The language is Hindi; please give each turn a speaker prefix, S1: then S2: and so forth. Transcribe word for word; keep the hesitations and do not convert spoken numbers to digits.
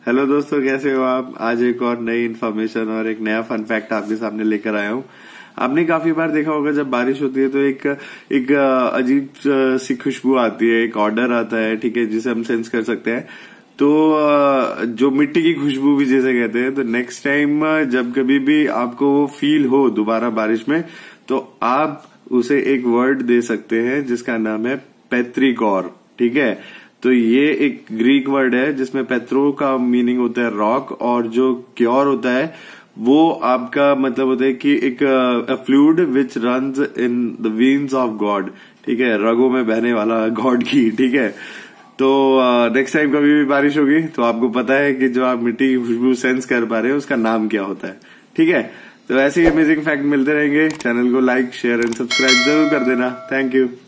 S1: हेलो दोस्तों, कैसे हो आप। आज एक और नई इन्फॉर्मेशन और एक नया फन फैक्ट आपके सामने लेकर आया हूँ। आपने काफी बार देखा होगा जब बारिश होती है तो एक एक अजीब सी खुशबू आती है, एक ऑर्डर आता है, ठीक है, जिसे हम सेंस कर सकते हैं। तो जो मिट्टी की खुशबू भी जैसे कहते हैं, तो नेक्स्ट टाइम जब कभी भी आपको वो फील हो दोबारा बारिश में, तो आप उसे एक वर्ड दे सकते हैं जिसका नाम है पेट्रिकॉर, ठीक है। तो ये एक ग्रीक वर्ड है जिसमें पेट्रो का मीनिंग होता है रॉक, और जो क्योर होता है वो आपका मतलब होता है कि एक fluid which runs in the veins of God, ठीक है, रगों में बहने वाला गॉड की, ठीक है। तो नेक्स्ट टाइम कभी भी बारिश होगी तो आपको पता है कि जो आप मिट्टी की खुशबू सेंस कर पा रहे हो उसका नाम क्या होता है, ठीक है। तो ऐसे ही अमेजिंग फैक्ट मिलते रहेंगे। चैनल को लाइक, शेयर एंड सब्सक्राइब जरूर कर देना। Thank you.